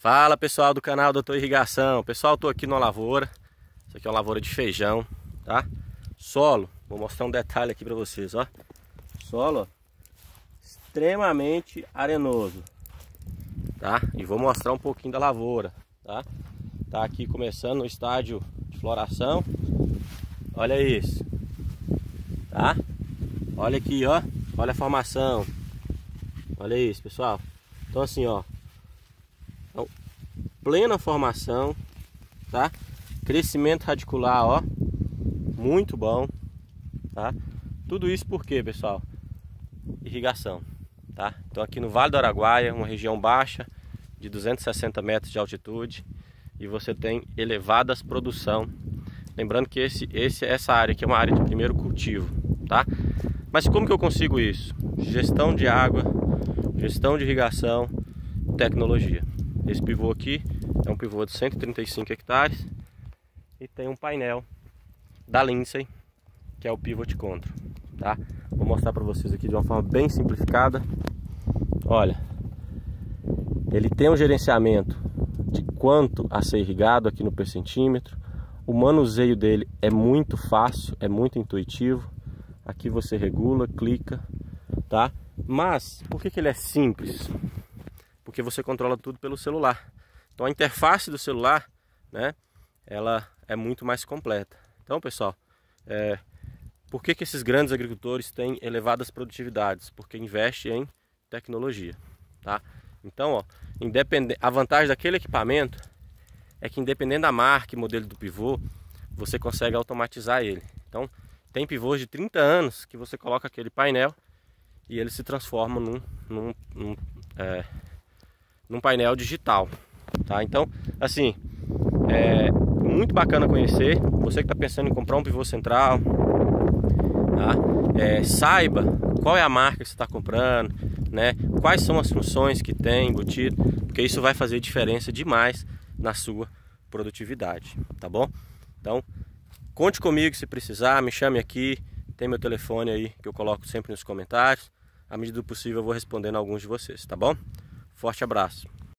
Fala pessoal do canal Doutor Irrigação. Pessoal, estou aqui numa lavoura. Isso aqui é uma lavoura de feijão, tá? Solo, vou mostrar um detalhe aqui para vocês, ó. Solo, ó, extremamente arenoso, tá? E vou mostrar um pouquinho da lavoura, tá? Tá aqui começando o estágio de floração. Olha isso, tá? Olha aqui, ó. Olha a formação. Olha isso, pessoal. Então assim, ó, plena formação, tá? Crescimento radicular, ó, muito bom, tá? Tudo isso por quê, pessoal? Irrigação, tá? Então aqui no Vale do Araguaia, uma região baixa de 260 metros de altitude, e você tem elevadas produção. Lembrando que essa área aqui é uma área de primeiro cultivo, tá? Mas como que eu consigo isso? Gestão de água, gestão de irrigação, tecnologia. Esse pivô aqui é um pivô de 135 hectares e tem um painel da Lindsay, que é o Pivot Control, tá? Vou mostrar para vocês aqui de uma forma bem simplificada. Olha, ele tem um gerenciamento de quanto a ser irrigado aqui no per centímetro. O manuseio dele é muito fácil, é muito intuitivo. Aqui você regula, clica, tá? Mas por que ele é simples? Porque você controla tudo pelo celular. Então a interface do celular, né, ela é muito mais completa. Então, pessoal, por que esses grandes agricultores têm elevadas produtividades? Porque investem em tecnologia, tá? Então, ó, a vantagem daquele equipamento é que, independente da marca e modelo do pivô, você consegue automatizar ele. Então, tem pivôs de 30 anos que você coloca aquele painel e ele se transforma num painel digital, tá? Então, assim, é muito bacana conhecer. Você que está pensando em comprar um pivô central, tá? Saiba qual é a marca que você está comprando, né? Quais são as funções que tem embutido, porque isso vai fazer diferença demais na sua produtividade, tá bom? Então, conte comigo se precisar, me chame aqui, tem meu telefone aí que eu coloco sempre nos comentários. À medida do possível eu vou respondendo a alguns de vocês, tá bom? Forte abraço!